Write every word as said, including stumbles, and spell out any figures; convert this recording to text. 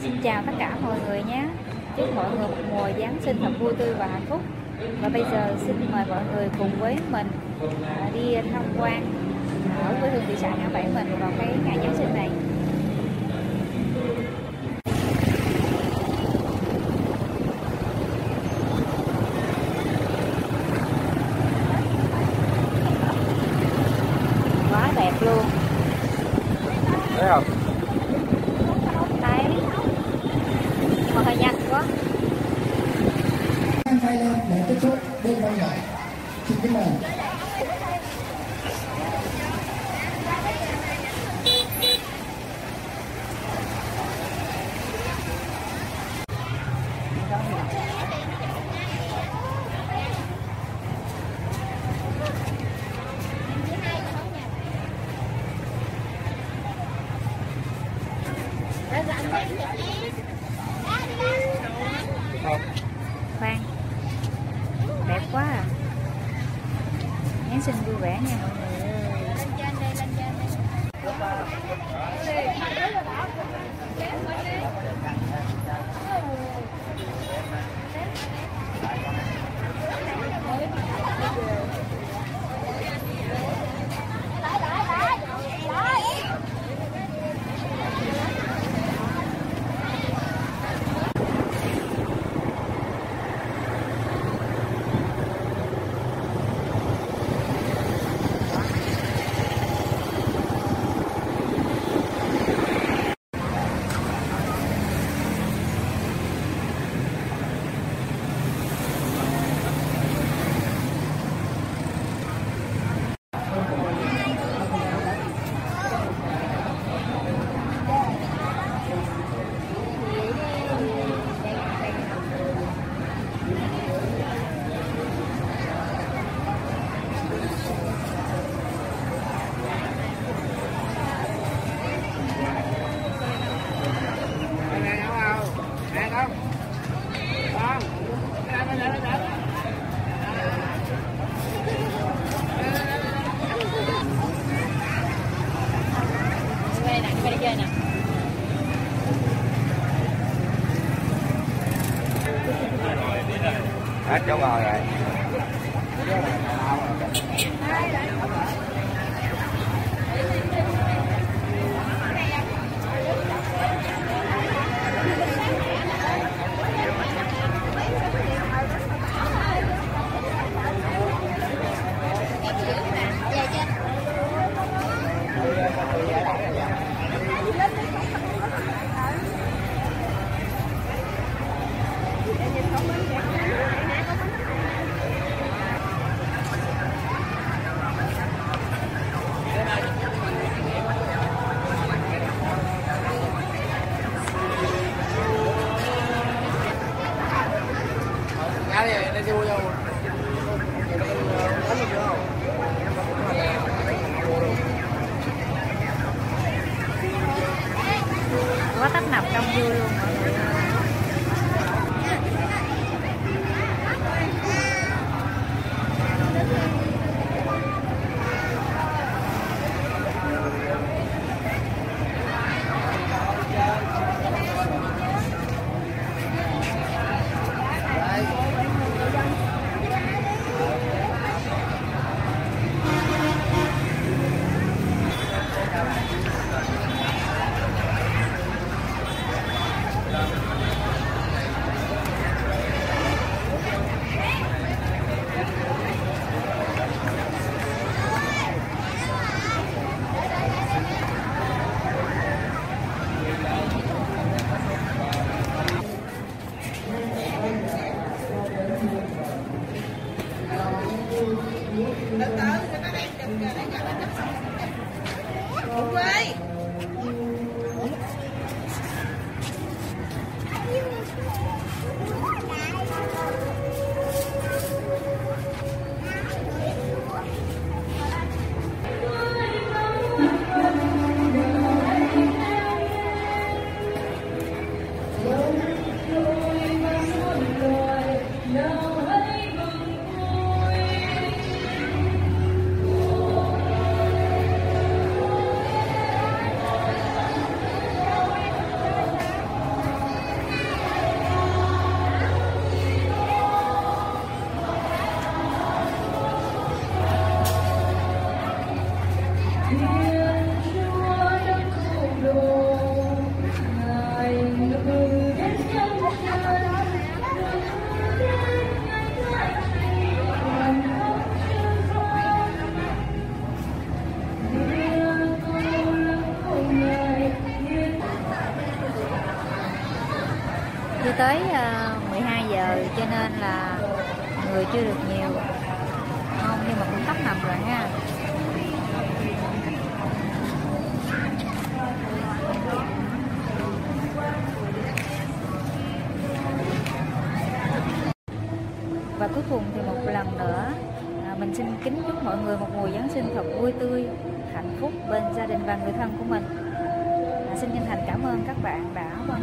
Xin chào tất cả mọi người nhé. Chúc mọi người một mùa Giáng sinh thật vui tươi và hạnh phúc. Và bây giờ xin mời mọi người cùng với mình đi tham quan ở quê hương thị xã Ngã Bảy mình vào cái ngày Giáng sinh này. Quá đẹp luôn. Thấy không? Thấy. Nhưng mà hơi nhanh quá. Thay lên để kết thúc đêm văn nghệ. Xin kính mời. Khoan, đẹp quá à. Giáng sinh vui vẻ nha mọi người ơi. Lên trên đây, lên trên Hết chỗ ngồi rồi. Quá tấp nập đông vui luôn mọi người ơi. tới uh, mười hai giờ cho nên là người chưa được nhiều, không, nhưng mà cũng tấp nập rồi ha. Và cuối cùng thì một lần nữa à, mình xin kính chúc mọi người một mùa Giáng sinh thật vui tươi, hạnh phúc bên gia đình và người thân của mình. À, xin chân thành cảm ơn các bạn đã